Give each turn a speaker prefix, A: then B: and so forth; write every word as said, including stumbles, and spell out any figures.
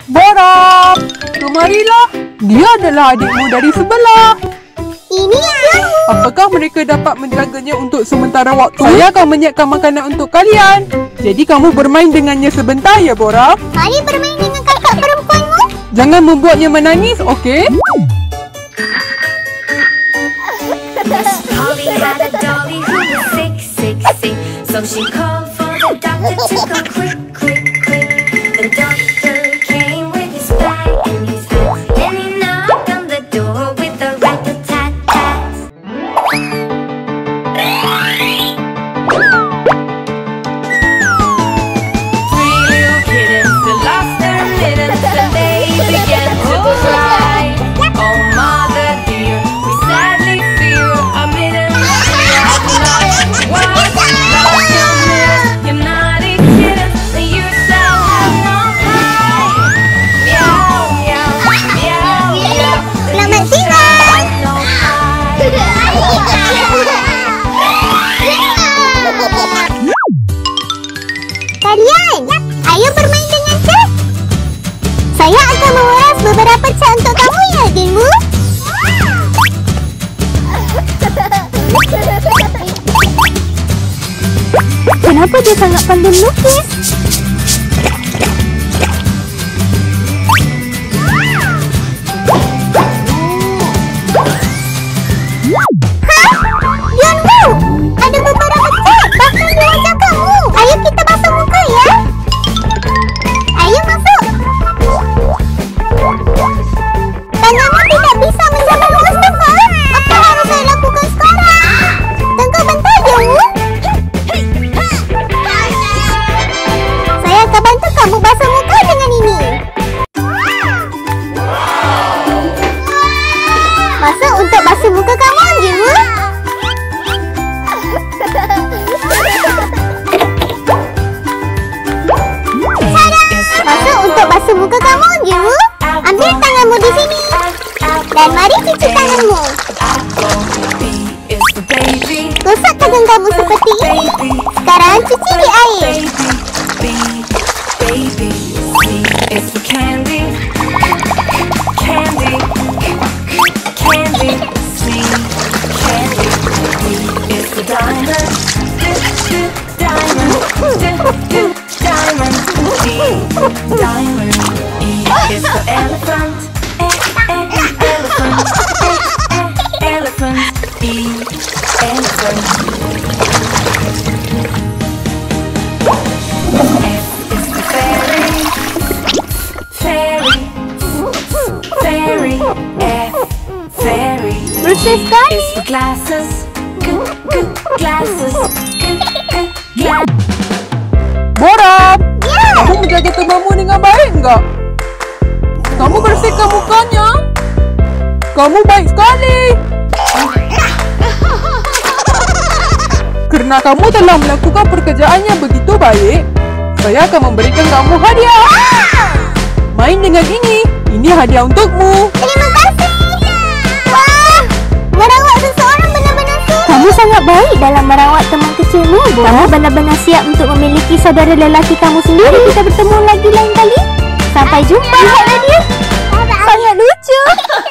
A: Bora, kemarilah. Dia adalah adikmu dari sebelah.
B: Ini aku.
A: Apakah mereka dapat menjaganya untuk sementara waktu? Saya akan menyiapkan makanan untuk kalian. Jadi kamu bermain dengannya sebentar ya, Bora.
B: Mari bermain dengan kakak perempuanmu.
A: Jangan membuatnya menangis, okey?
C: Polly had a dolly who was sick, sick, sick. So she called for the doctor to come quick, quick, quick. The doctor came with his bag and his hat, and he knocked on the door with a rat-a-tat-tat. Three little kittens that lost their mittens and they began to cry. Oh, mother dear, we sadly fear our mittens have not washed out your mittens. You naughty kittens, you shall have no pie. Meow, meow, meow, meow.
B: Selamat tinggal.
C: No
B: Kalian, ayo bermain dengan cat. Saya akan menguras beberapa cat untuk kamu ya, adikmu. Kenapa dia sangat pandai melukis? Hah? Yonmu, ada beberapa cat bahkan di wajah kamu. Ayo kita basuh muka ya. Ayo masuk. Tanganmu tidak bisa menjaga Mustafa. Apa harus saya lakukan sekarang? Tunggu bentar, Yonmu. Saya akan bantu kamu basuh muka dengan ini. Masuk untuk basuh muka kamu, Yonmu. Masuk untuk basuh muka kamu, Yonmu. Ambil tanganmu di sini. Dan mari cuci tanganmu. Gosok tangan kamu seperti ini. Sekarang cuci di air.
C: Baby, see, it's the candy, candy, candy, see, candy, D is the diamond, D, D, diamond, D, D, diamond, D, diamond, E is the elephant, E, E, elephant, E, E, elephant, E, elephant.
B: Bersih sekali.
C: It's for glasses, g, g, glasses, g, g, glasses.
A: Bora,
B: Ya.
A: kamu menjaga temanmu dengan baik enggak? Kamu bersihkan mukanya. Kamu baik sekali. Kerana kamu telah melakukan pekerjaan yang begitu baik, saya akan memberikan kamu hadiah. Main dengan ini. Ini hadiah untukmu.
B: Terima kasih. Wah, merawat seseorang benar-benar sulit. Kamu sangat baik dalam merawat teman kecilmu, Bo. Kamu benar-benar siap untuk memiliki saudara lelaki kamu sendiri. Kita bertemu lagi lain kali. Sampai jumpa. Lihatlah dia. Sangat lucu.